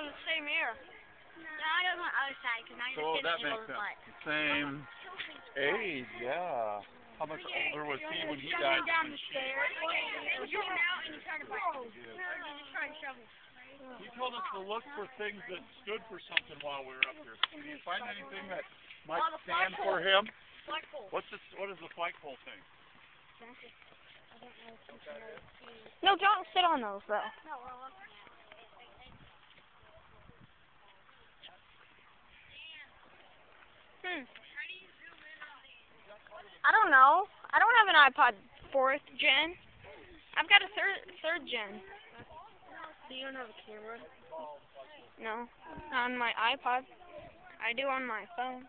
the same ear. No, I don't want the other side because now So you're that sitting in makes his butt. sense. Same age, yeah. How much older was he when he died? Down the stairs. You came out and you tried to bite. Or did you try to shovel? He told us to look for things that stood for something while we were up here. Did you find anything that might stand for him? Flagpole. What is the flagpole thing? No, don't sit on those, though. No, we're looking at it. I don't know. I don't have an iPod 4th gen. I've got a third gen. So you don't have a camera? No, not on my iPod. I do on my phone.